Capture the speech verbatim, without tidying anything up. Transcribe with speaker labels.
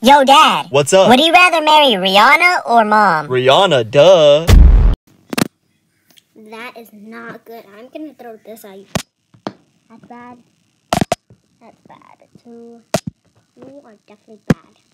Speaker 1: Yo, Dad.
Speaker 2: What's up?
Speaker 1: Would you rather marry Rihanna or Mom?
Speaker 2: Rihanna, duh.
Speaker 3: That is not good. I'm gonna throw this out. That's bad. That's bad. Two. You are definitely bad.